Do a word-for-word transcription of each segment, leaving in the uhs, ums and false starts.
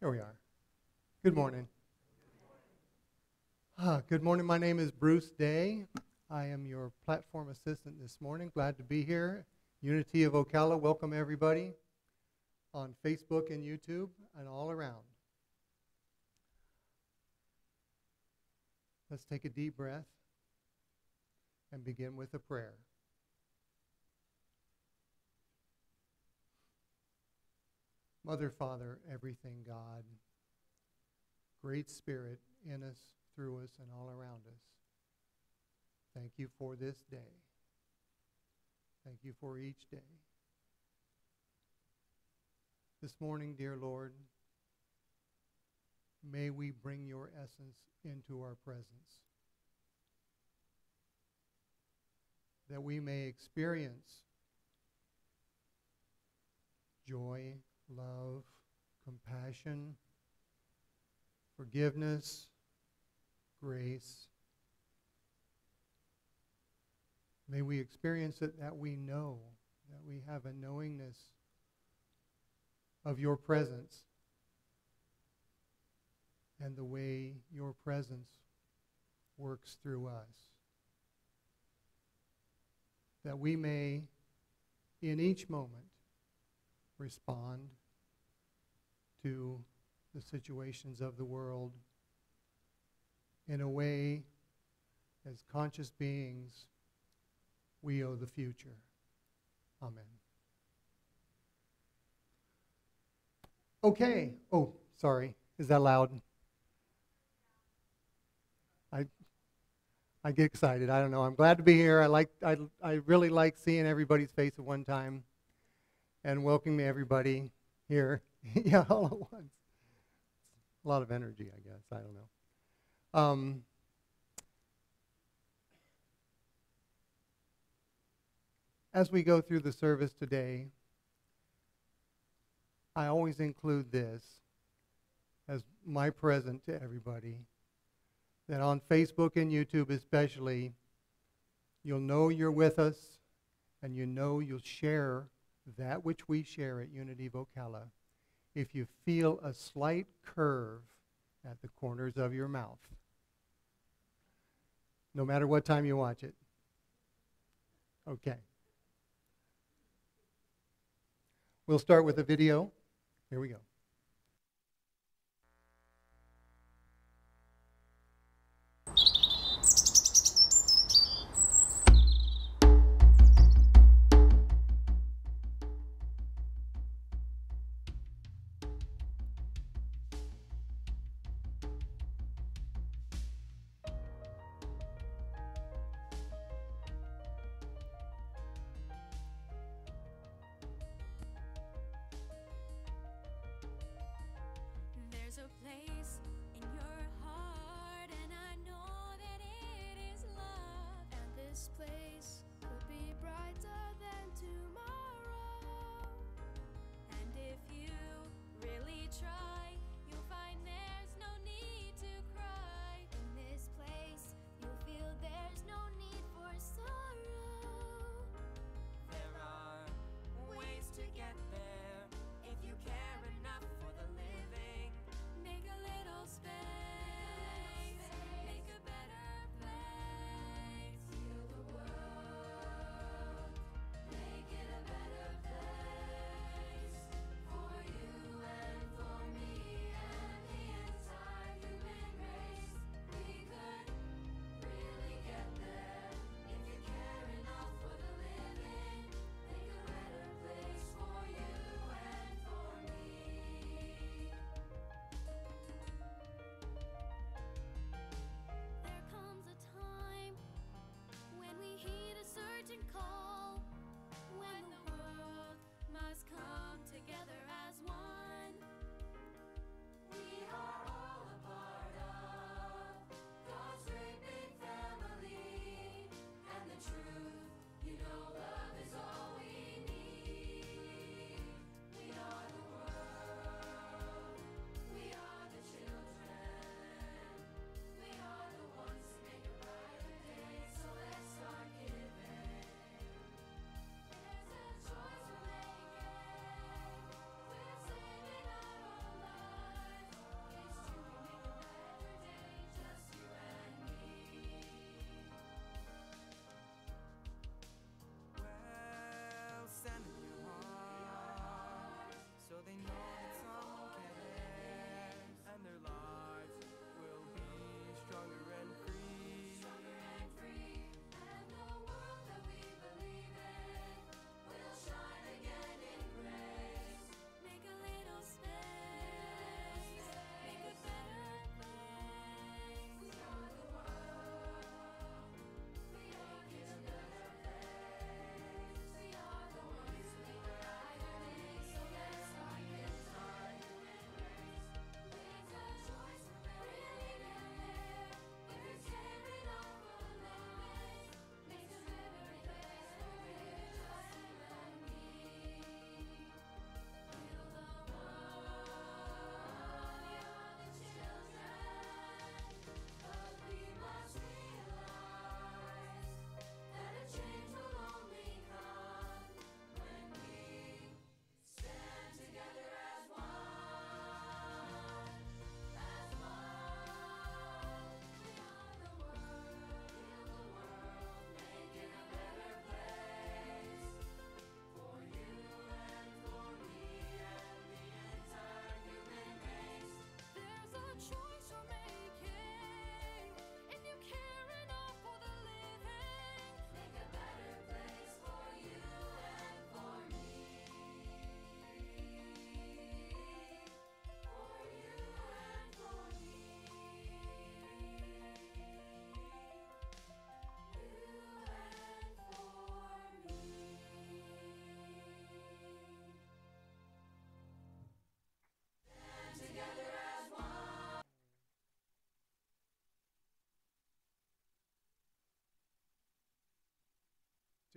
There we are. Good morning. Ah, good morning. My name is Bruce Day. I am your platform assistant this morning. Glad to be here. Unity of Ocala, welcome everybody on Facebook and YouTube and all around. Let's take a deep breath and begin with a prayer. Mother, Father, everything God, great Spirit in us, through us, and all around us. Thank you for this day. Thank you for each day. This morning, dear Lord, may we bring your essence into our presence, that we may experience joy, love, compassion, forgiveness, grace. May we experience it that we know, that we have a knowingness of your presence and the way your presence works through us. That we may, in each moment, respond to the situations of the world in a way, as conscious beings, we owe the future. Amen. Okay. Oh, sorry. Is that loud? I I get excited. I don't know. I'm glad to be here. I like I I really like seeing everybody's face at one time and welcoming everybody here. Yeah, all at once. A lot of energy, I guess. I don't know. Um, as we go through the service today, I always include this as my present to everybody, that on Facebook and YouTube especially, you'll know you're with us and you know you'll share that which we share at Unity of Ocala if you feel a slight curve at the corners of your mouth, no matter what time you watch it. Okay. We'll start with a video. Here we go.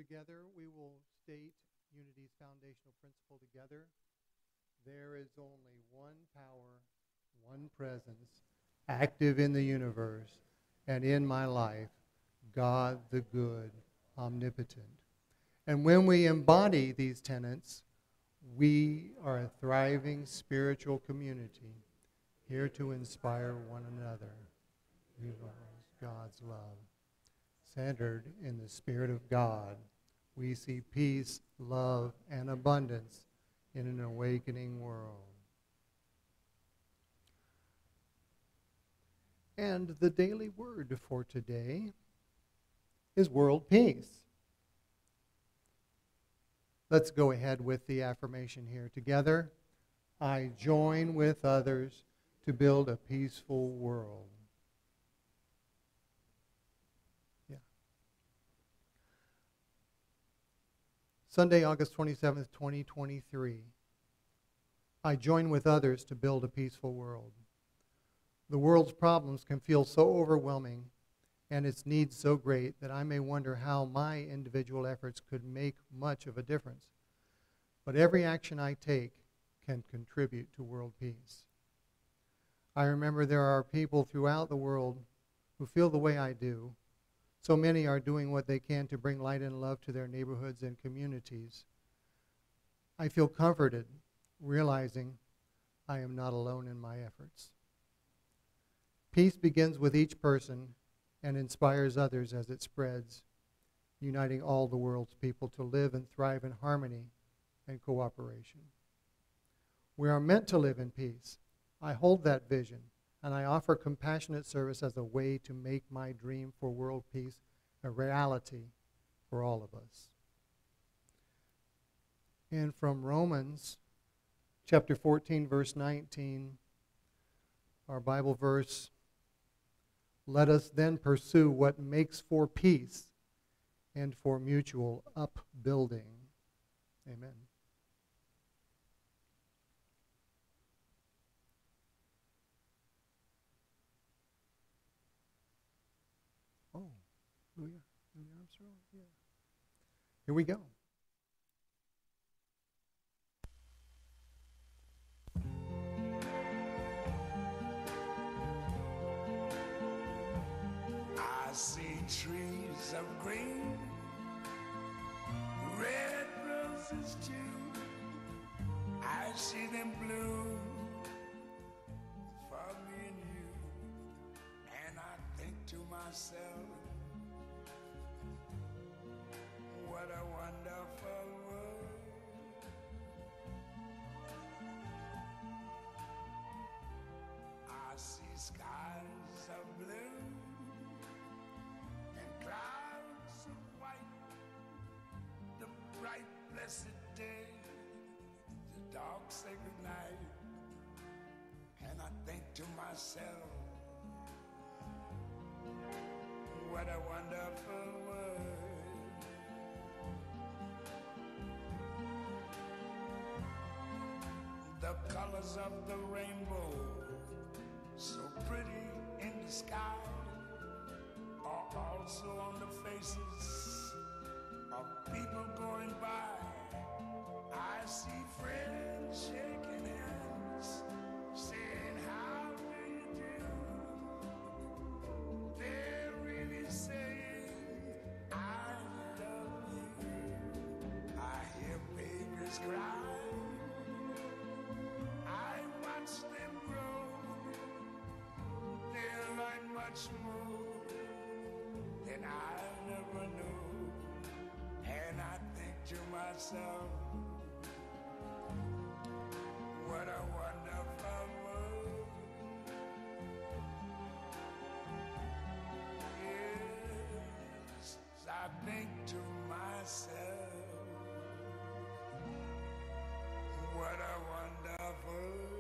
together, we will state Unity's foundational principle together. There is only one power, one presence, active in the universe and in my life, God the good, omnipotent. And when we embody these tenets, we are a thriving spiritual community here to inspire one another. Realize God's love. Centered in the Spirit of God, we see peace, love, and abundance in an awakening world. And the daily word for today is world peace. Let's go ahead with the affirmation here together. I join with others to build a peaceful world. Yeah. Sunday, August twenty-seventh, twenty twenty-three. I join with others to build a peaceful world. The world's problems can feel so overwhelming and its needs so great that I may wonder how my individual efforts could make much of a difference. But every action I take can contribute to world peace. I remember there are people throughout the world who feel the way I do. So many are doing what they can to bring light and love to their neighborhoods and communities. I feel comforted, realizing I am not alone in my efforts. Peace begins with each person and inspires others as it spreads, uniting all the world's people to live and thrive in harmony and cooperation. We are meant to live in peace. I hold that vision, and I offer compassionate service as a way to make my dream for world peace a reality for all of us. And from Romans chapter fourteen, verse nineteen, our Bible verse, let us then pursue what makes for peace and for mutual upbuilding. Amen. Oh, Louis, Louis Armstrong? Yeah. Here we go. I see trees of green, red roses too. I see them bloom for me and you. And I think to myself, what a wonderful world. I see skies of blue and clouds of white, the bright blessed day, the dark sacred night. And I think to myself, what a wonderful world. The colors of the rainbow, so pretty in the sky, are also on the faces of people going by. I see friends shaking hands, saying, how do you do? They're really saying, I love you. I hear babies cry. I watch them grow. They'll learn much more than I never knew. And I think to myself, what a wonderful world. Yes, I think to myself, what a wonderful world.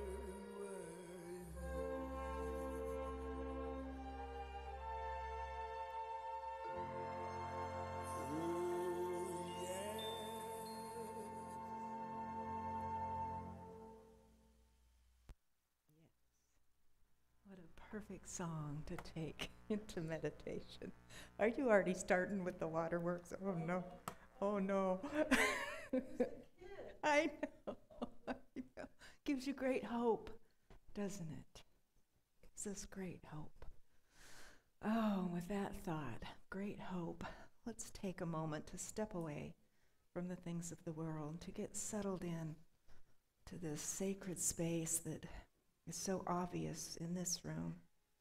What a perfect song to take into meditation. Are you already starting with the waterworks? Oh no. Oh no. I know. I know. Gives you great hope, doesn't it? Gives us great hope. Oh, with that thought, great hope, let's take a moment to step away from the things of the world, to get settled in to this sacred space that is so obvious in this room.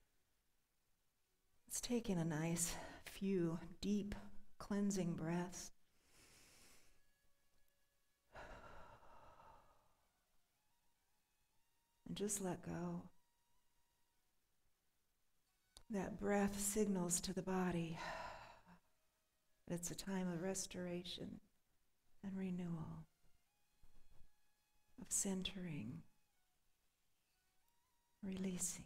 Let's take in a nice few deep cleansing breaths. And just let go. That breath signals to the body that it's a time of restoration and renewal, of centering, releasing.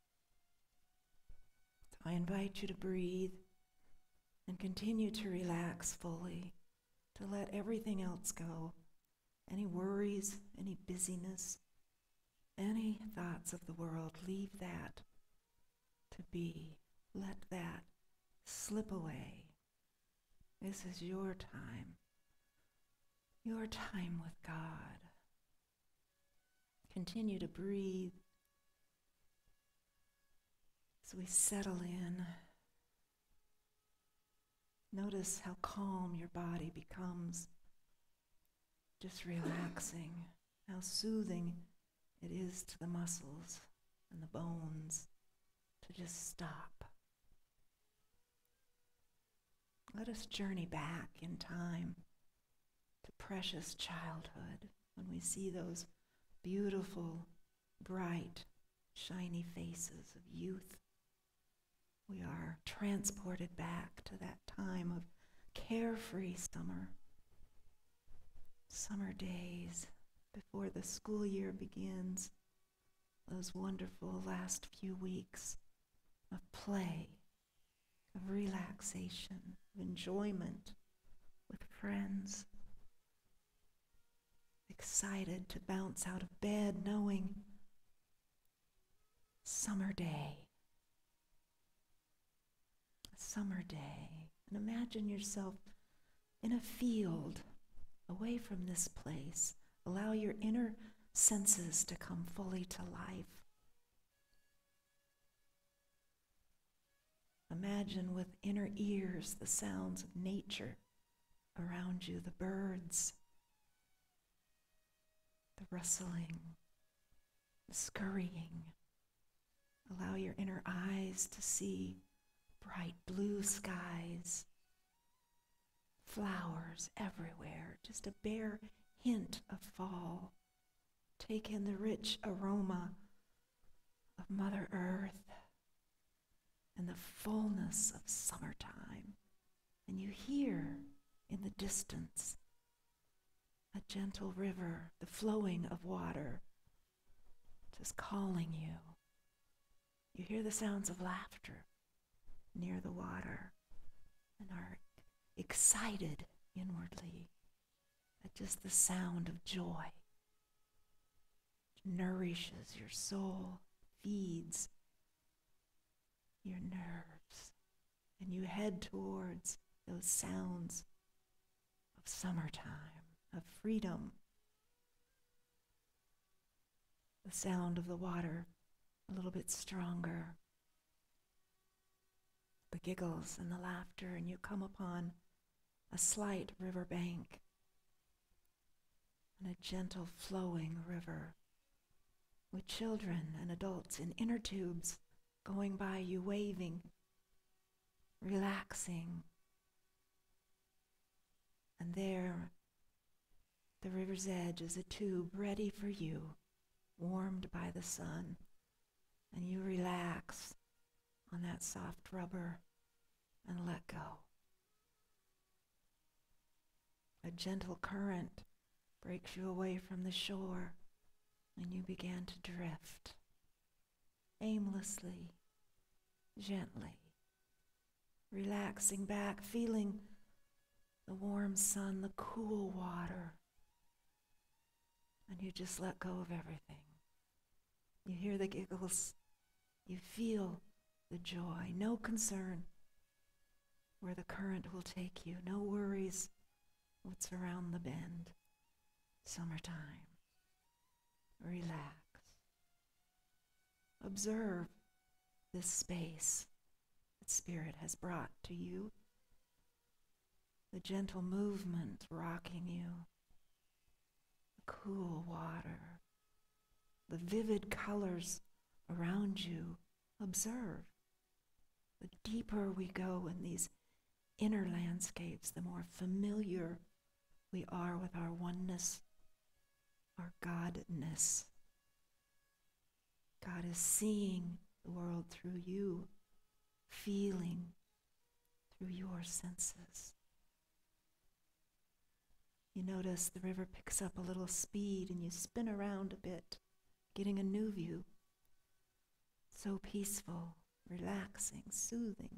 I invite you to breathe and continue to relax fully, to let everything else go, any worries, any busyness, any thoughts of the world, leave that to be. Let that slip away. This is your time, your time with God. Continue to breathe as we settle in. Notice how calm your body becomes, just relaxing, how soothing it is to the muscles and the bones to just stop. Let us journey back in time to precious childhood when we see those beautiful, bright, shiny faces of youth. We are transported back to that time of carefree summer, summer days before the school year begins, those wonderful last few weeks of play, of relaxation, of enjoyment with friends, excited to bounce out of bed knowing summer day, a summer day. And imagine yourself in a field away from this place. Allow your inner senses to come fully to life. Imagine with inner ears the sounds of nature around you, the birds, the rustling, the scurrying. Allow your inner eyes to see bright blue skies, flowers everywhere, just a bare hint of fall. Take in the rich aroma of Mother Earth and the fullness of summertime. And you hear in the distance a gentle river, the flowing of water, just calling you. You hear the sounds of laughter near the water and are excited inwardly at just the sound of joy. It nourishes your soul, feeds your nerves, and you head towards those sounds of summertime, of freedom. The sound of the water a little bit stronger, the giggles and the laughter, and you come upon a slight river bank and a gentle flowing river with children and adults in inner tubes going by you, waving, relaxing. And there, the river's edge is a tube ready for you, warmed by the sun, and you relax on that soft rubber and let go. A gentle current breaks you away from the shore, and you begin to drift aimlessly, gently, relaxing back, feeling the warm sun, the cool water, and you just let go of everything. You hear the giggles, you feel the joy, no concern where the current will take you, no worries what's around the bend. Summertime. Relax. Observe this space that Spirit has brought to you. The gentle movement rocking you. The cool water. The vivid colors around you. Observe. The deeper we go in these inner landscapes, the more familiar we are with our oneness, our Godness. God is seeing the world through you, feeling through your senses. You notice the river picks up a little speed and you spin around a bit, getting a new view. So peaceful, relaxing, soothing.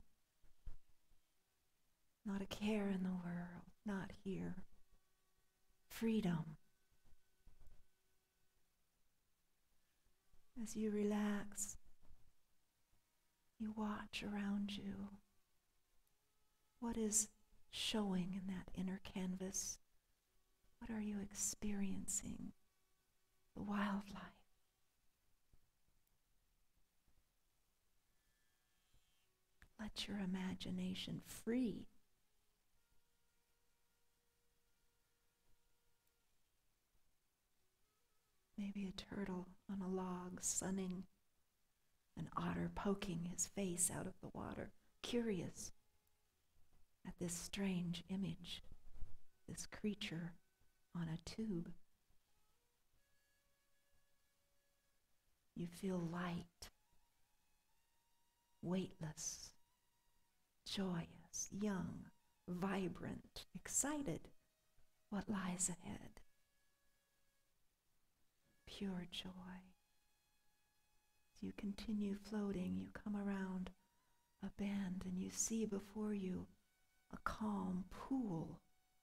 Not a care in the world, not here. Freedom. As you relax, you watch around you. What is showing in that inner canvas? What are you experiencing? The wildlife. Let your imagination free. Maybe a turtle on a log sunning, an otter poking his face out of the water, curious at this strange image, this creature on a tube. You feel light, weightless, joyous, young, vibrant, excited. What lies ahead? Pure joy. As you continue floating, you come around a bend and you see before you a calm pool.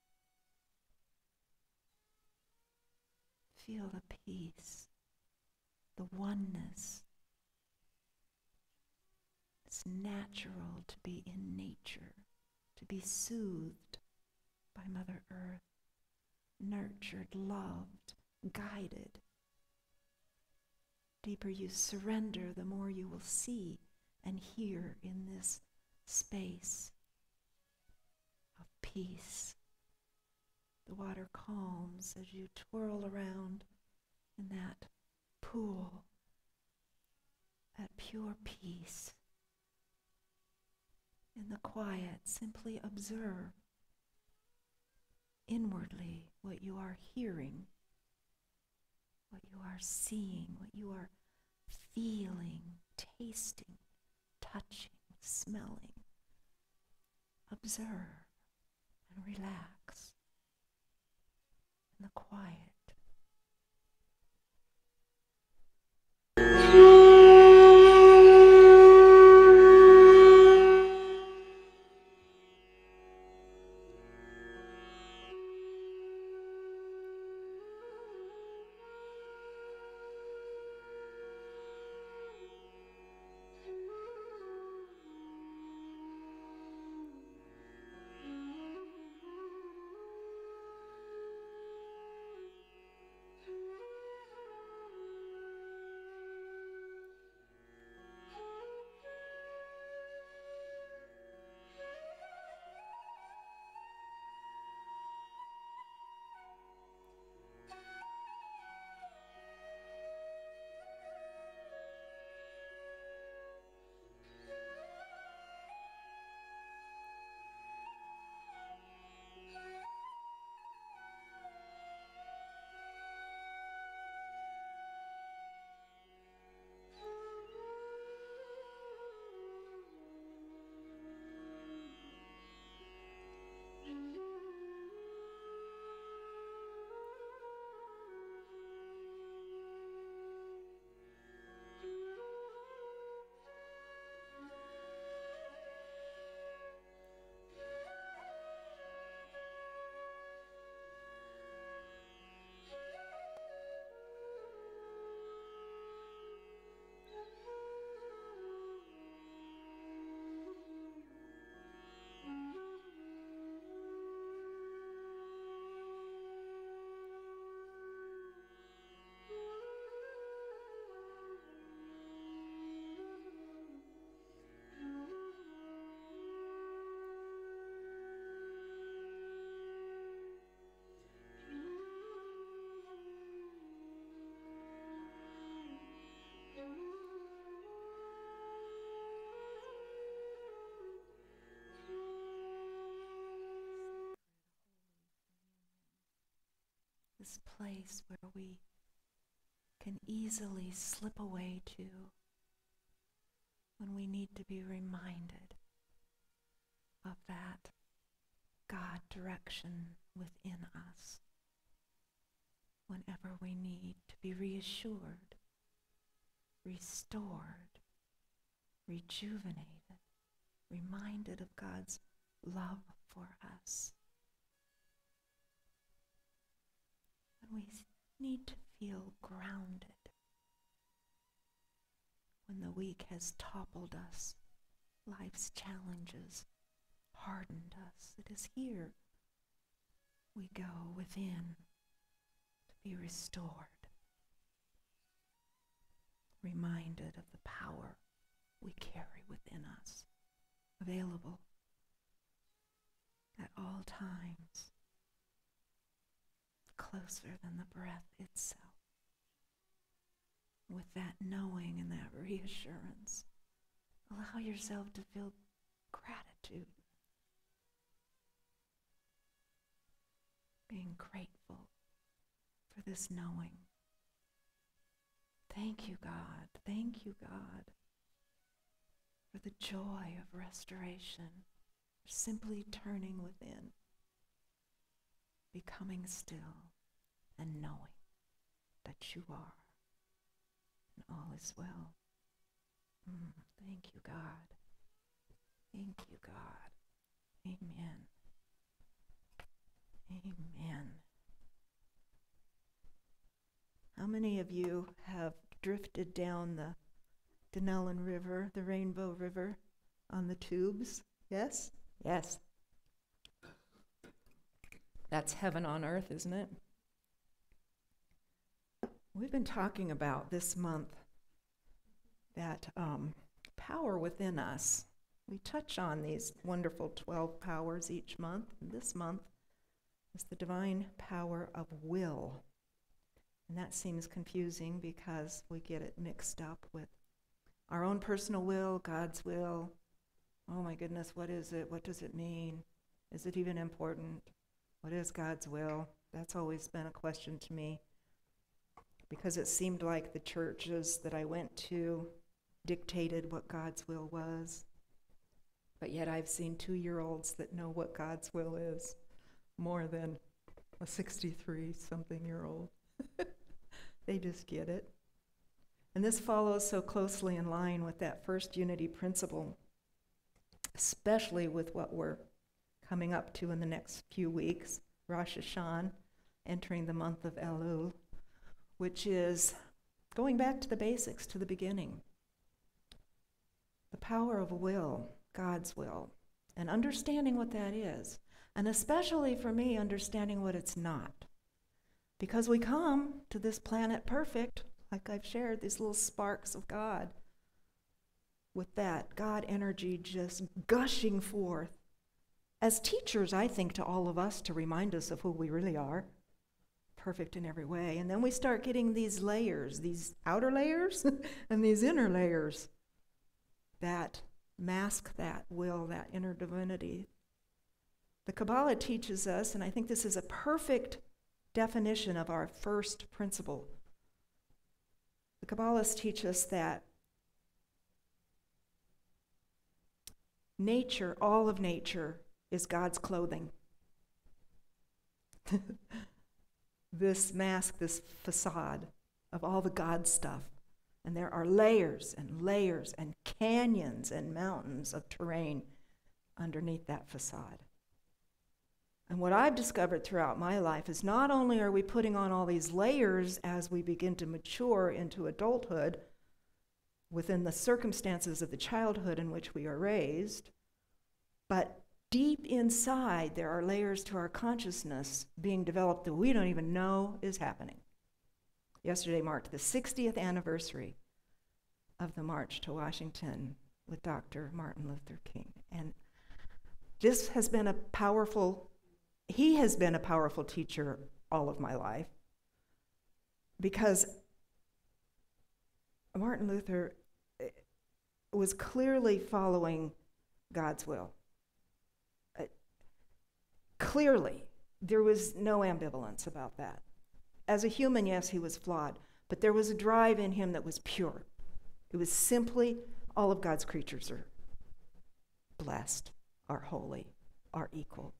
Feel the peace, the oneness. It's natural to be in nature, to be soothed by Mother Earth, nurtured, loved, guided. Deeper you surrender, the more you will see and hear in this space of peace. The water calms as you twirl around in that pool, at pure peace. In the quiet, simply observe inwardly what you are hearing, what you are seeing, what you are feeling, tasting, touching, smelling. Observe and relax in the quiet. this place where we can easily slip away to when we need to be reminded of that God direction within us, whenever we need to be reassured, restored, rejuvenated, reminded of God's love for us. When we need to feel grounded, when the week has toppled us, life's challenges hardened us, it is here we go within to be restored, reminded of the power we carry within us, available at all times, closer than the breath itself. With that knowing and that reassurance, allow yourself to feel gratitude, being grateful for this knowing. Thank you, God. Thank you, God, for the joy of restoration, for simply turning within, becoming still, and knowing that you are, and all is well. Mm, thank you, God. Thank you, God. Amen. Amen. How many of you have drifted down the Denellen River, the Rainbow River, on the tubes? Yes? Yes. That's heaven on earth, isn't it? We've been talking about this month that um, power within us. We touch on these wonderful twelve powers each month. And this month is the divine power of will. And that seems confusing because we get it mixed up with our own personal will, God's will. Oh my goodness, what is it? What does it mean? Is it even important? What is God's will? That's always been a question to me, because it seemed like the churches that I went to dictated what God's will was. But yet I've seen two-year-olds that know what God's will is more than a sixty-three-something-year-old. They just get it. And this follows so closely in line with that first unity principle, especially with what we're coming up to in the next few weeks, Rosh Hashanah, entering the month of Elul, which is going back to the basics, to the beginning. The power of will, God's will, and understanding what that is, and especially for me, understanding what it's not. Because we come to this planet perfect, like I've shared, these little sparks of God, with that God energy just gushing forth. As teachers, I think, to all of us to remind us of who we really are, perfect in every way. And then we start getting these layers, these outer layers and these inner layers that mask that will, that inner divinity. The Kabbalah teaches us, and I think this is a perfect definition of our first principle. The Kabbalists teach us that nature, all of nature, is God's clothing. This mask, this facade of all the God stuff. And there are layers and layers and canyons and mountains of terrain underneath that facade. And what I've discovered throughout my life is not only are we putting on all these layers as we begin to mature into adulthood within the circumstances of the childhood in which we are raised, but deep inside there are layers to our consciousness being developed that we don't even know is happening. Yesterday marked the sixtieth anniversary of the March to Washington with Doctor Martin Luther King. And this has been a powerful, he has been a powerful teacher all of my life, because Martin Luther was clearly following God's will. Uh, clearly, there was no ambivalence about that. As a human, yes, he was flawed, but there was a drive in him that was pure. It was simply all of God's creatures are blessed, are holy, are equal.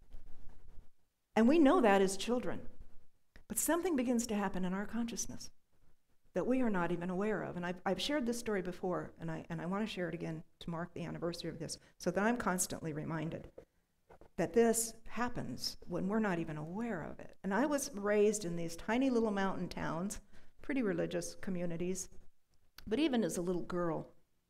And we know that as children. But something begins to happen in our consciousness that we are not even aware of. And I've, I've shared this story before, and I, and I want to share it again to mark the anniversary of this, so that I'm constantly reminded that this happens when we're not even aware of it. And I was raised in these tiny little mountain towns, pretty religious communities, but even as a little girl,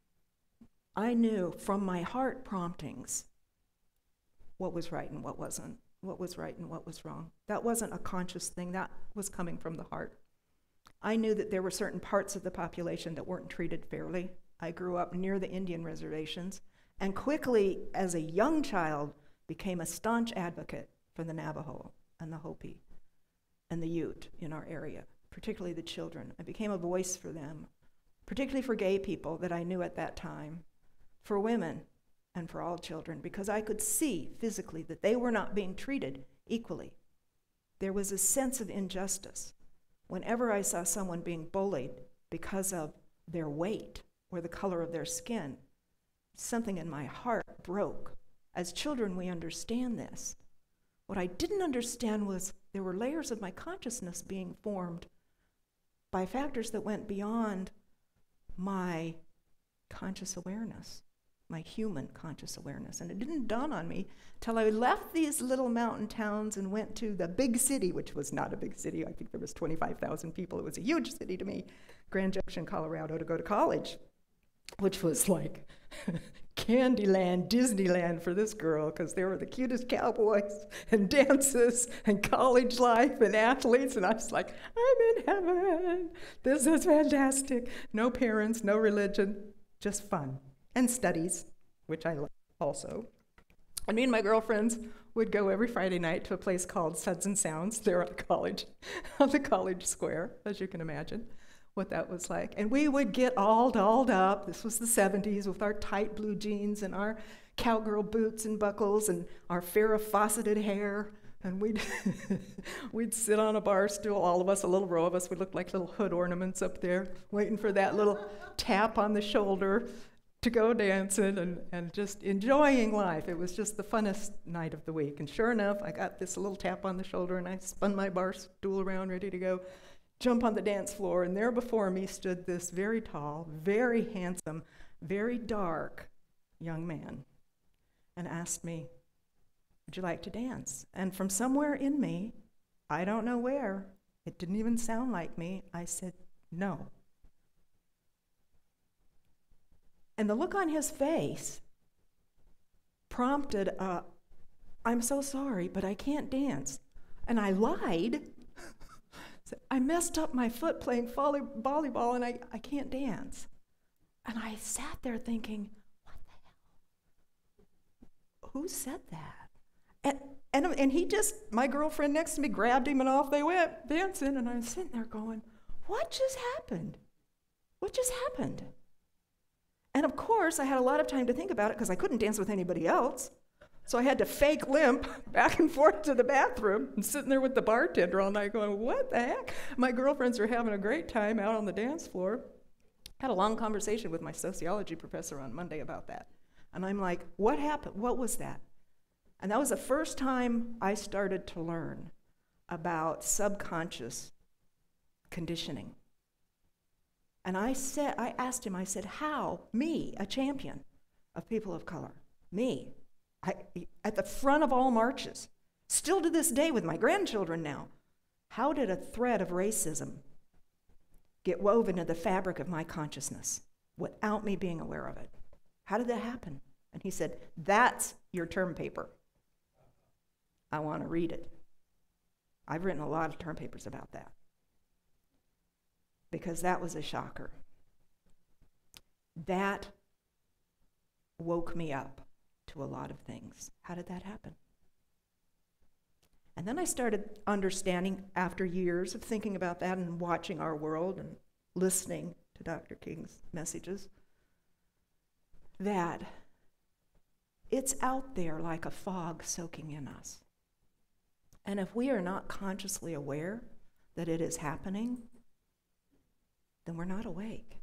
I knew from my heart promptings what was right and what wasn't, what was right and what was wrong. That wasn't a conscious thing, that was coming from the heart. I knew that there were certain parts of the population that weren't treated fairly. I grew up near the Indian reservations, and quickly, as a young child, became a staunch advocate for the Navajo and the Hopi and the Ute in our area, particularly the children. I became a voice for them, particularly for gay people that I knew at that time, for women, and for all children, because I could see physically that they were not being treated equally. There was a sense of injustice. Whenever I saw someone being bullied because of their weight or the color of their skin, something in my heart broke. As children, we understand this. What I didn't understand was there were layers of my consciousness being formed by factors that went beyond my conscious awareness, my human conscious awareness. And it didn't dawn on me till I left these little mountain towns and went to the big city, which was not a big city. I think there was twenty-five thousand people. It was a huge city to me, Grand Junction, Colorado, to go to college, which was like Candyland, Disneyland for this girl, because there were the cutest cowboys and dances and college life and athletes, and I was like, I'm in heaven. This is fantastic. No parents, no religion, just fun. And studies, which I love also. And me and my girlfriends would go every Friday night to a place called Suds and Sounds there at the college, on the college square, as you can imagine what that was like. And we would get all dolled up. This was the seventies, with our tight blue jeans and our cowgirl boots and buckles and our Farrah Fawcetted hair. And we'd, we'd sit on a bar stool, all of us, a little row of us. We looked like little hood ornaments up there, waiting for that little tap on the shoulder to go dancing and, and just enjoying life. It was just the funnest night of the week. And sure enough, I got this little tap on the shoulder, and I spun my bar stool around, ready to go jump on the dance floor. And there before me stood this very tall, very handsome, very dark young man and asked me, would you like to dance? And from somewhere in me, I don't know where, it didn't even sound like me, I said, no. And the look on his face prompted a, I'm so sorry, but I can't dance. And I lied. I messed up my foot playing volley, volleyball, and I, I can't dance. And I sat there thinking, what the hell? Who said that? And, and, and he just, my girlfriend next to me grabbed him, and off they went dancing. And I was sitting there going, what just happened? What just happened? And of course, I had a lot of time to think about it because I couldn't dance with anybody else. So I had to fake limp back and forth to the bathroom and sitting there with the bartender all night going, what the heck? My girlfriends are having a great time out on the dance floor. Had a long conversation with my sociology professor on Monday about that. And I'm like, what happened? What was that? And that was the first time I started to learn about subconscious conditioning. And I said, I asked him, I said, how, me, a champion of people of color, me, I, at the front of all marches, still to this day with my grandchildren now, how did a thread of racism get woven into the fabric of my consciousness without me being aware of it? How did that happen? And he said, that's your term paper. I want to read it. I've written a lot of term papers about that, because that was a shocker. That woke me up to a lot of things. How did that happen? And then I started understanding, after years of thinking about that and watching our world and listening to Doctor King's messages, that it's out there like a fog soaking in us. And if we are not consciously aware that it is happening, then we're not awake.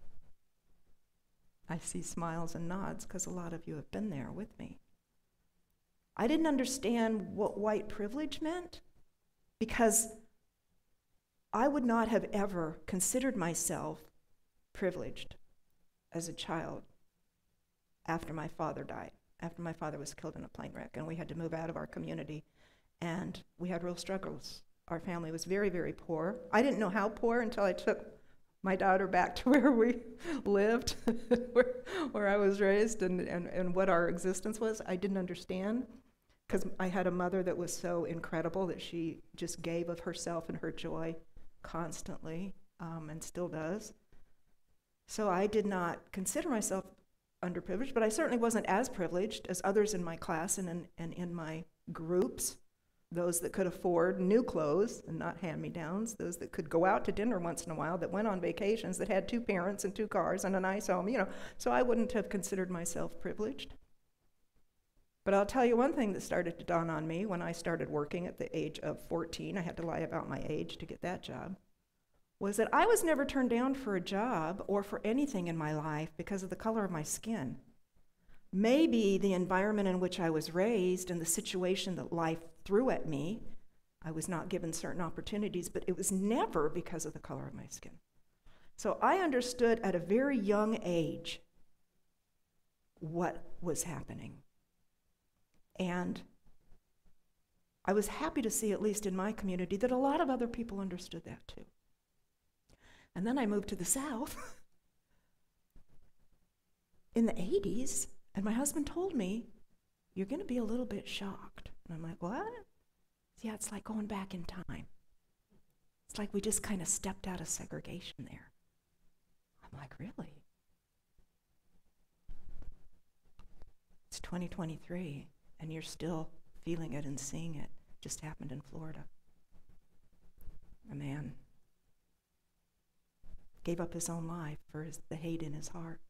I see smiles and nods because a lot of you have been there with me. I didn't understand what white privilege meant because I would not have ever considered myself privileged as a child after my father died, after my father was killed in a plane wreck, and we had to move out of our community, and we had real struggles. Our family was very, very poor. I didn't know how poor until I took my daughter back to where we lived, where, where I was raised, and, and, and what our existence was. I didn't understand, because I had a mother that was so incredible that she just gave of herself and her joy constantly, um, and still does. So I did not consider myself underprivileged, but I certainly wasn't as privileged as others in my class and in, and in my groups. Those that could afford new clothes and not hand-me-downs, those that could go out to dinner once in a while, that went on vacations, that had two parents and two cars and a nice home, you know. So I wouldn't have considered myself privileged. But I'll tell you one thing that started to dawn on me when I started working at the age of fourteen, I had to lie about my age to get that job, was that I was never turned down for a job or for anything in my life because of the color of my skin. Maybe the environment in which I was raised and the situation that life threw at me, I was not given certain opportunities, but it was never because of the color of my skin. So I understood at a very young age what was happening. And I was happy to see, at least in my community, that a lot of other people understood that too. And then I moved to the South in the eighties, and my husband told me, you're going to be a little bit shocked. And I'm like, what? Yeah, it's like going back in time. It's like we just kind of stepped out of segregation there. I'm like, really? It's twenty twenty-three, and you're still feeling it and seeing it. Just happened in Florida. A man gave up his own life for his, the hate in his heart.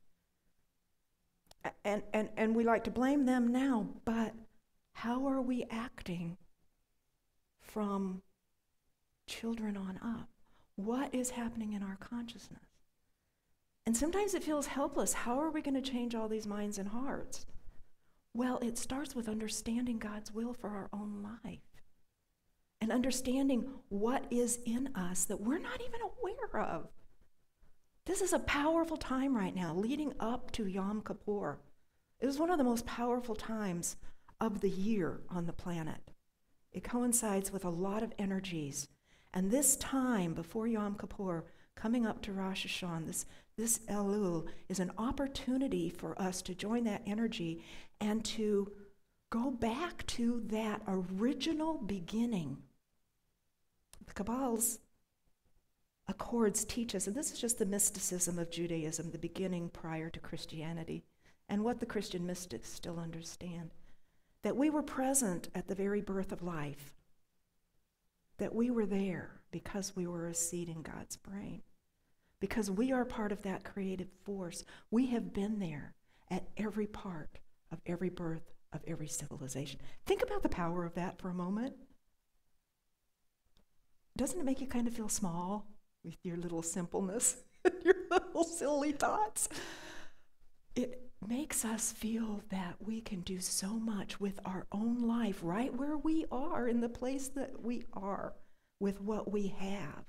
And, and, and we like to blame them now, but how are we acting from children on up? What is happening in our consciousness? And sometimes it feels helpless. How are we going to change all these minds and hearts? Well, it starts with understanding God's will for our own life and understanding what is in us that we're not even aware of. This is a powerful time right now, leading up to Yom Kippur. It is one of the most powerful times of the year on the planet. It coincides with a lot of energies. And this time before Yom Kippur, coming up to Rosh Hashanah, this, this Elul is an opportunity for us to join that energy and to go back to that original beginning. The Kabbalah's Accords teach us, and this is just the mysticism of Judaism, the beginning prior to Christianity, and what the Christian mystics still understand, that we were present at the very birth of life, that we were there because we were a seed in God's brain, because we are part of that creative force. We have been there at every part of every birth of every civilization. Think about the power of that for a moment. Doesn't it make you kind of feel small? With your little simpleness, your little silly thoughts. It makes us feel that we can do so much with our own life right where we are, in the place that we are, with what we have.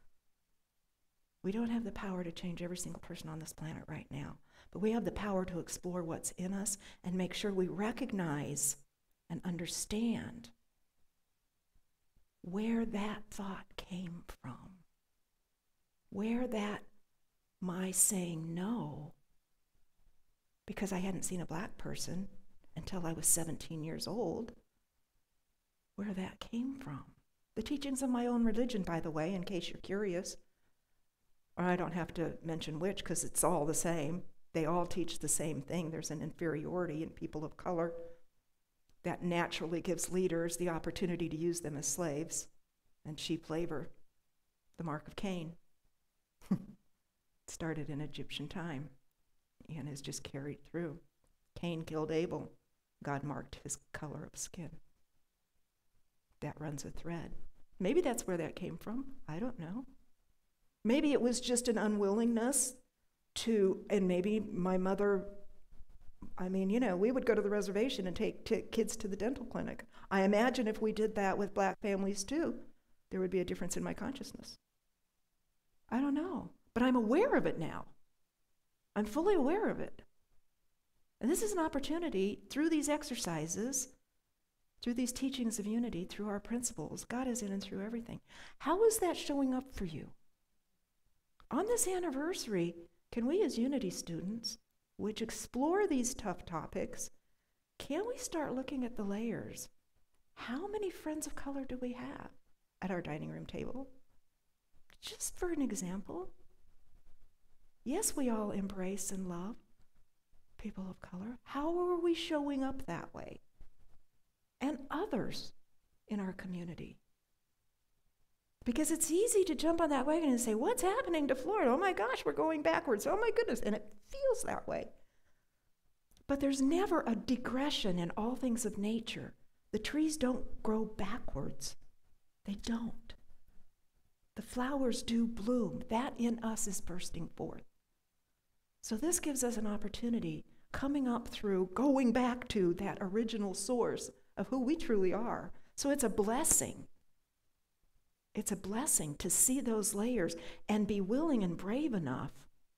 We don't have the power to change every single person on this planet right now, but we have the power to explore what's in us and make sure we recognize and understand where that thought came from. Where that my saying no, because I hadn't seen a black person until I was seventeen years old, where that came from. The teachings of my own religion, by the way, in case you're curious, or I don't have to mention which because it's all the same. They all teach the same thing. There's an inferiority in people of color that naturally gives leaders the opportunity to use them as slaves and cheap labor, the mark of Cain. Started in Egyptian time and is just carried through. Cain killed Abel. God marked his color of skin. That runs a thread Maybe that's where that came from. I don't know. Maybe it was just an unwillingness to, and maybe my mother, I mean, you know, we would go to the reservation and take t- kids to the dental clinic. I imagine if we did that with black families too, there would be a difference in my consciousness. I don't know, but I'm aware of it now. I'm fully aware of it. And this is an opportunity through these exercises, through these teachings of unity, through our principles. God is in and through everything. How is that showing up for you? On this anniversary, can we as unity students, which explore these tough topics, can we start looking at the layers? How many friends of color do we have at our dining room table? Just for an example. Yes, we all embrace and love people of color. How are we showing up that way? And others in our community. Because it's easy to jump on that wagon and say, what's happening to Florida? Oh my gosh, we're going backwards. Oh my goodness. And it feels that way. But there's never a digression in all things of nature. The trees don't grow backwards. They don't. The flowers do bloom. That in us is bursting forth. So this gives us an opportunity, coming up through, going back to that original source of who we truly are. So it's a blessing. It's a blessing to see those layers and be willing and brave enough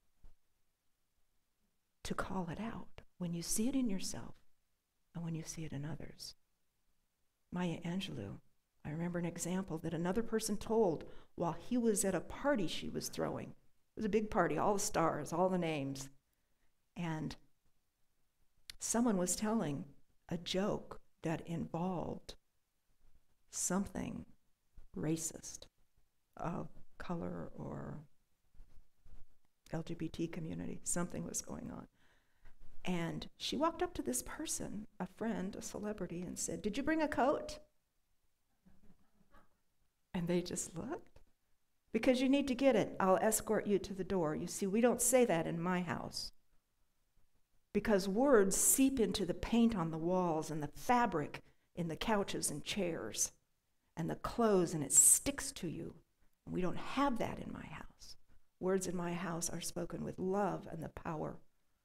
to call it out when you see it in yourself and when you see it in others. Maya Angelou, I remember an example that another person told while he was at a party she was throwing. It was a big party, all the stars, all the names. And someone was telling a joke that involved something racist, of color or L G B T community. Something was going on. And she walked up to this person, a friend, a celebrity, and said, "Did you bring a coat?" And they just looked. "Because you need to get it. I'll escort you to the door." You see, we don't say that in my house. Because words seep into the paint on the walls and the fabric in the couches and chairs and the clothes, and it sticks to you. We don't have that in my house. Words in my house are spoken with love and the power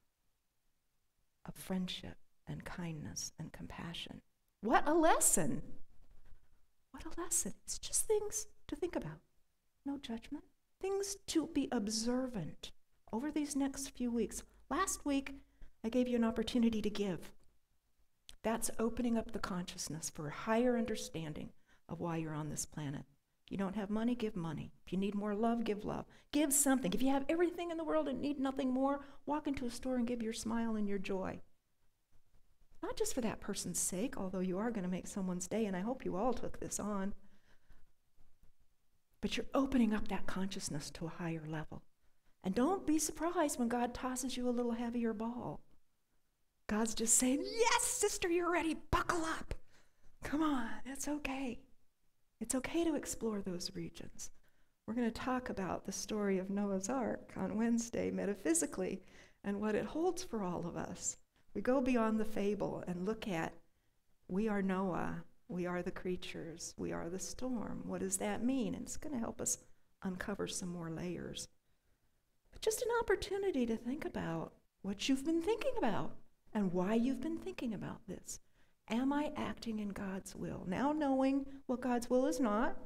of friendship and kindness and compassion. What a lesson! What a lesson. It's just things to think about. No judgment. Things to be observant over these next few weeks. Last week, I gave you an opportunity to give. That's opening up the consciousness for a higher understanding of why you're on this planet. If you don't have money, give money. If you need more love, give love. Give something. If you have everything in the world and need nothing more, walk into a store and give your smile and your joy. Not just for that person's sake, although you are going to make someone's day, and I hope you all took this on. But you're opening up that consciousness to a higher level. And don't be surprised when God tosses you a little heavier ball. God's just saying, yes, sister, you're ready. Buckle up. Come on, it's okay. It's okay to explore those regions. We're going to talk about the story of Noah's Ark on Wednesday metaphysically and what it holds for all of us. We go beyond the fable and look at, we are Noah, we are the creatures, we are the storm. What does that mean? And it's going to help us uncover some more layers. But just an opportunity to think about what you've been thinking about and why you've been thinking about this. Am I acting in God's will? Now knowing what God's will is not.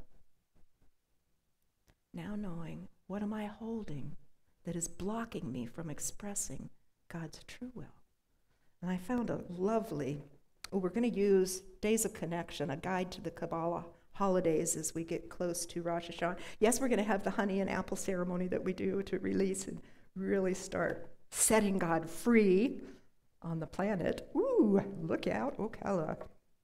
Now knowing what am I holding that is blocking me from expressing God's true will. And I found a lovely, oh, we're going to use Days of Connection, a guide to the Kabbalah holidays as we get close to Rosh Hashanah. Yes, we're going to have the honey and apple ceremony that we do to release and really start setting God free on the planet. Ooh, look out, Ocala.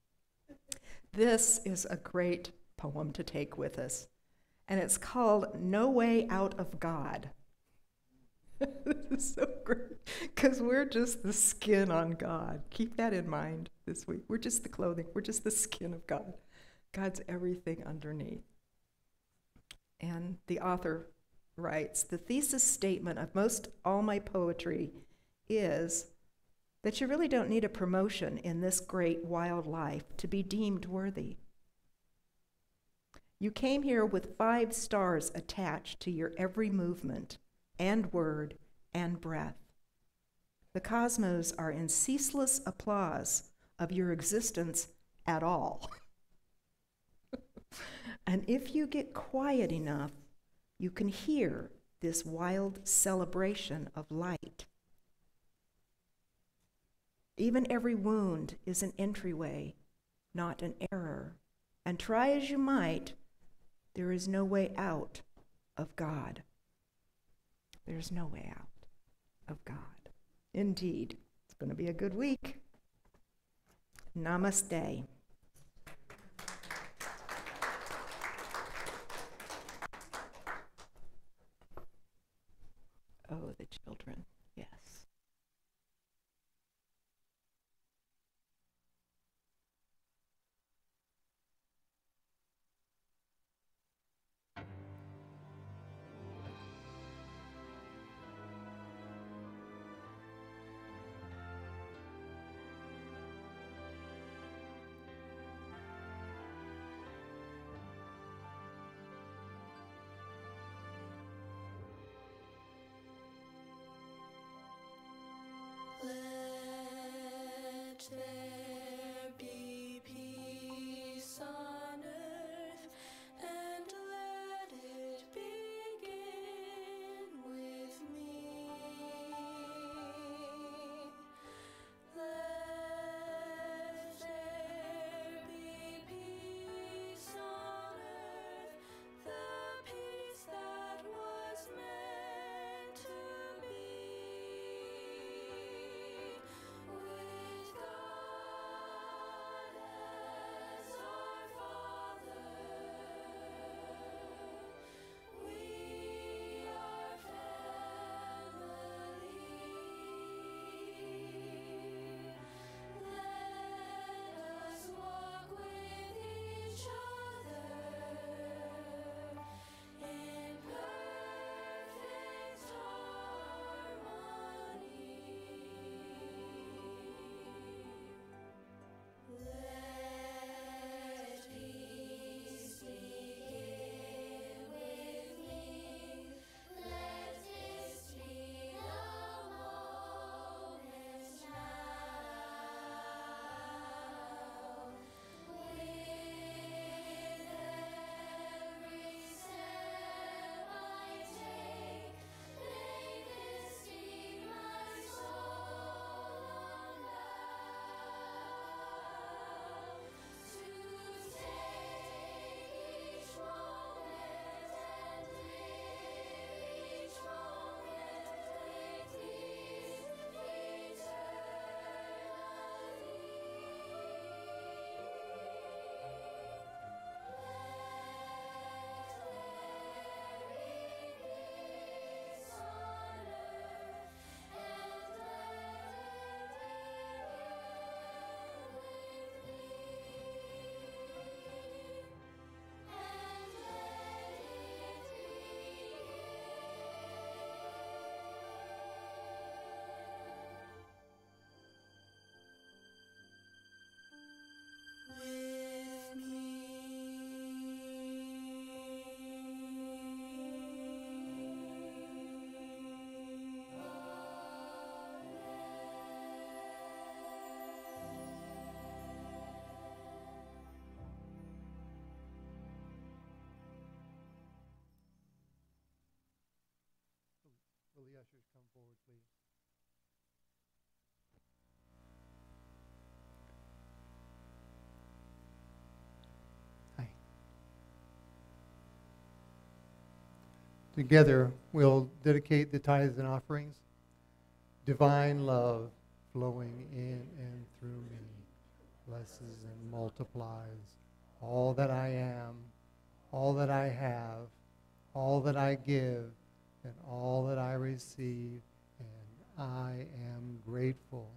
This is a great poem to take with us, and it's called No Way Out of God. This is so great, because we're just the skin on God. Keep that in mind this week. We're just the clothing. We're just the skin of God. God's everything underneath. And the author writes, the thesis statement of most all my poetry is that you really don't need a promotion in this great wild life to be deemed worthy. You came here with five stars attached to your every movement and word and breath. The cosmos are in ceaseless applause of your existence at all. And if you get quiet enough, you can hear this wild celebration of light. Even every wound is an entryway, not an error. And try as you might, there is no way out of God. There's no way out of God. Indeed, it's going to be a good week. Namaste. Oh, the children, yes. Let there be peace on earth, and let it begin with me. Let there be peace on earth, the peace that was meant to be. With God as our Father, we are family. Let us walk with each other in perfect harmony. Let peace begin with me. Let this be the moment now. With every step I take, may this feed my soul on vow to take each moment and live each moment with peace with Will the ushers come forward, please? Hi. Together, we'll dedicate the tithes and offerings. Divine love flowing in and through me blesses and multiplies all that I am, all that I have, all that I give, and all that I receive, and I am grateful.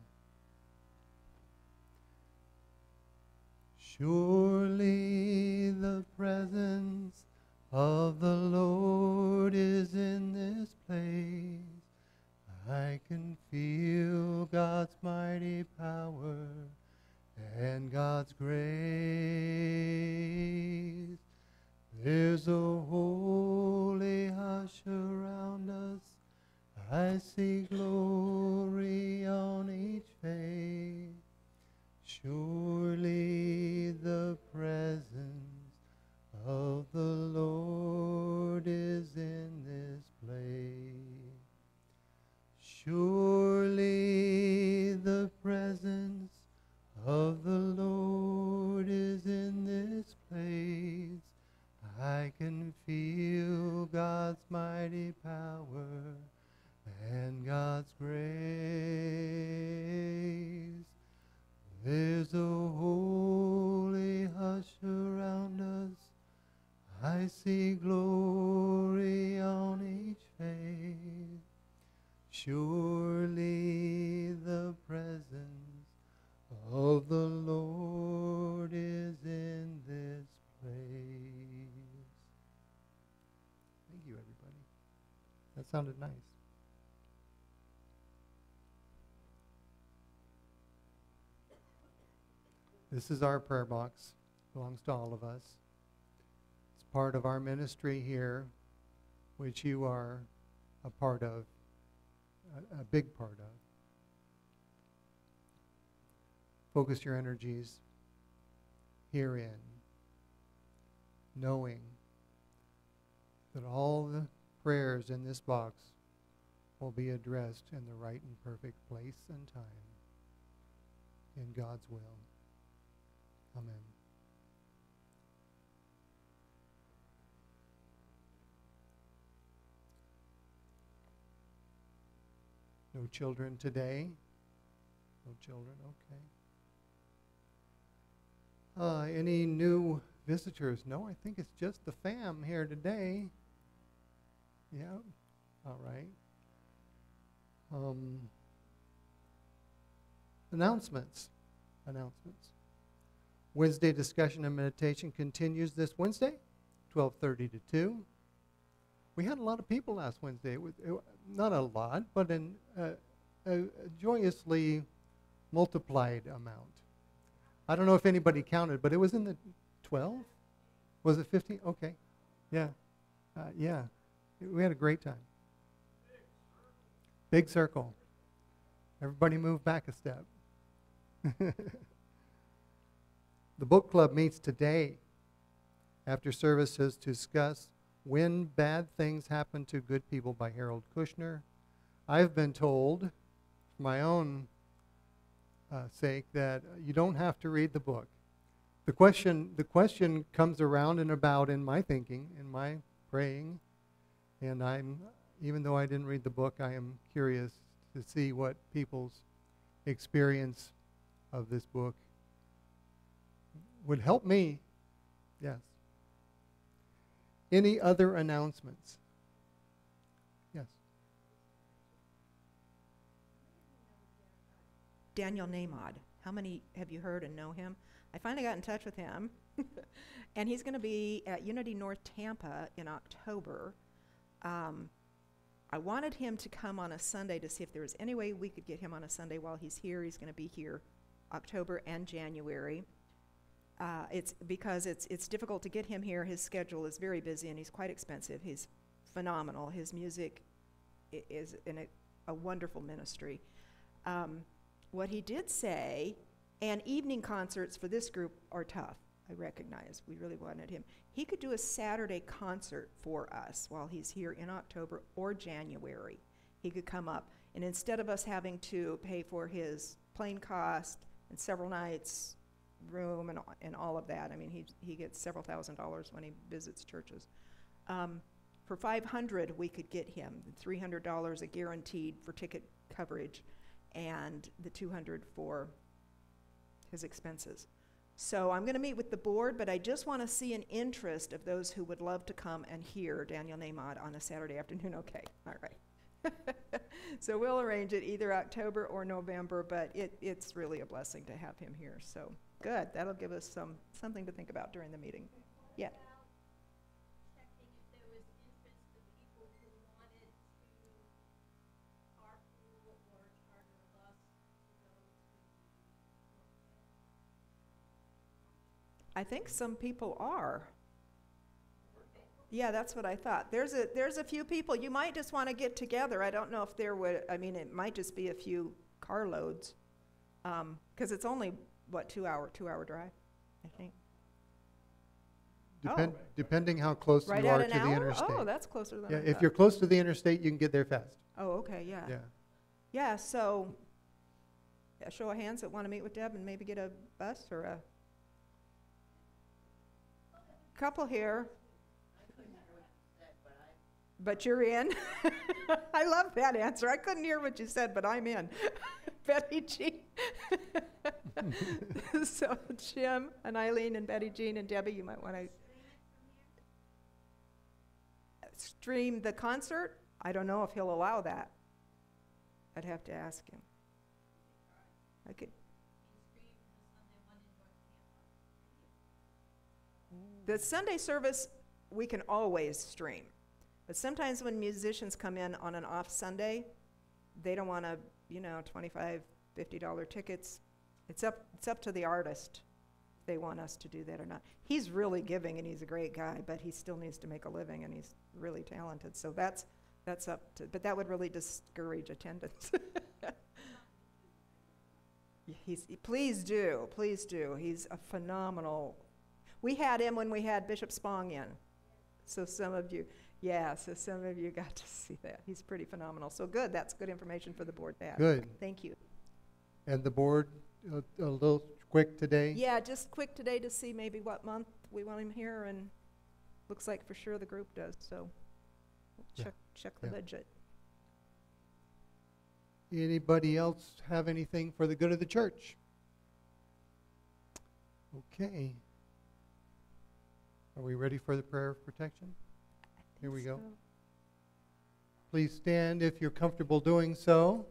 Surely the presence of the Lord is in this place. I can feel God's mighty power and God's grace. praise. There's a holy hush around us. I see glory on each face. Surely the presence of the Lord is in this place. Thank you, everybody. That sounded nice. This is our prayer box. Belongs to all of us. It's part of our ministry here, which you are a part of, a, a big part of. Focus your energies herein, knowing that all the prayers in this box will be addressed in the right and perfect place and time in God's will. Amen. No children today? No children, okay. Uh, any new visitors? No, I think it's just the fam here today. Yeah, all right. Um, announcements. Announcements. Wednesday discussion and meditation continues this Wednesday, twelve thirty to two. We had a lot of people last Wednesday. It was, it, not a lot, but an, uh, a, a joyously multiplied amount. I don't know if anybody counted, but it was in the twelve? Was it fifteen? Okay. Yeah. Uh, yeah. We had a great time. Big circle. Everybody move back a step. The book club meets today after services to discuss When Bad Things Happen to Good People by Harold Kushner. I've been told, for my own uh, sake, that you don't have to read the book. The question, the question comes around and about in my thinking, in my praying, and I'm, even though I didn't read the book, I am curious to see what people's experience of this book would help me. Yes. Any other announcements? Yes. Daniel Namod. How many have you heard and know him? I finally got in touch with him, and he's going to be at Unity North Tampa in October. Um, I wanted him to come on a Sunday to see if there was any way we could get him on a Sunday while he's here. He's going to be here October and January. Uh, it's because it's it's difficult to get him here. His schedule is very busy, and he's quite expensive. He's phenomenal. His music i- is in a, a wonderful ministry. Um, what he did say, and evening concerts for this group are tough, I recognize. We really wanted him. He could do a Saturday concert for us while he's here in October or January. He could come up, and instead of us having to pay for his plane cost and several nights, room and, and all of that. I mean, he he gets several thousand dollars when he visits churches. Um, for five hundred, we could get him three hundred dollars a guaranteed for ticket coverage, and the two hundred for his expenses. So I'm going to meet with the board, but I just want to see an interest of those who would love to come and hear Daniel Namod on a Saturday afternoon. Okay, all right. So we'll arrange it either October or November, but it, it's really a blessing to have him here. So good. That'll give us some something to think about during the meeting. Yeah. Checking if there was interest for people who wanted to carpool or charter a bus to go to I think some people are. Yeah, that's what I thought. There's a there's a few people. You might just want to get together. I don't know if there would. I mean, it might just be a few carloads, um, because it's only what two hour two hour drive, I think. Depend, Oh. Depending how close Right you at are an to the hour? interstate. Oh, that's closer than Yeah, I if thought. you're close to the interstate, you can get there fast. Oh, okay, yeah. Yeah. Yeah, so a show of hands that want to meet with Deb and maybe get a bus or a couple here. But you're in. I love that answer. I couldn't hear what you said, but I'm in. Betty Jean. So Jim and Eileen and Betty Jean and Debbie, you might want to stream the concert. I don't know if he'll allow that. I'd have to ask him. I could. The Sunday service, we can always stream. But sometimes when musicians come in on an off Sunday, they don't want to, you know, twenty-five, fifty dollar tickets. It's up, it's up to the artist if they want us to do that or not. He's really giving and he's a great guy, but he still needs to make a living and he's really talented. So that's, that's up to, but that would really discourage attendance. He's, please do, please do. He's a phenomenal. We had him when we had Bishop Spong in. So some of you, yeah, so some of you got to see that. He's pretty phenomenal. So good, that's good information for the board to have. Good. Thank you. And the board, uh, a little quick today? Yeah, just quick today to see maybe what month we want him here, and looks like for sure the group does, so we'll Yeah. check, check the Yeah. budget. Anybody else have anything for the good of the church? Okay. Are we ready for the prayer of protection? Here we go. So, Please stand if you're comfortable doing so.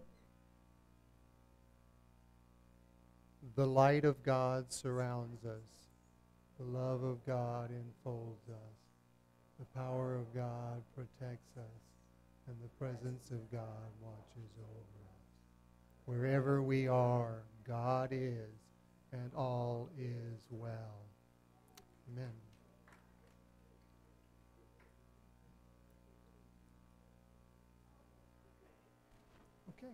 The light of God surrounds us. The love of God enfolds us. The power of God protects us. And the presence of God watches over us. Wherever we are, God is, and all is well. Amen. Okay.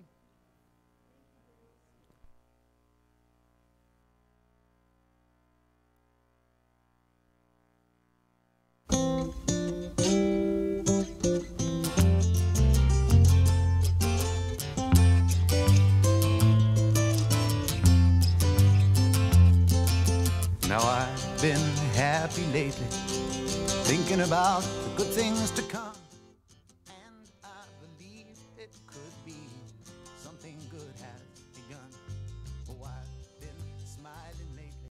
Now I've been happy lately, thinking about the good things to come.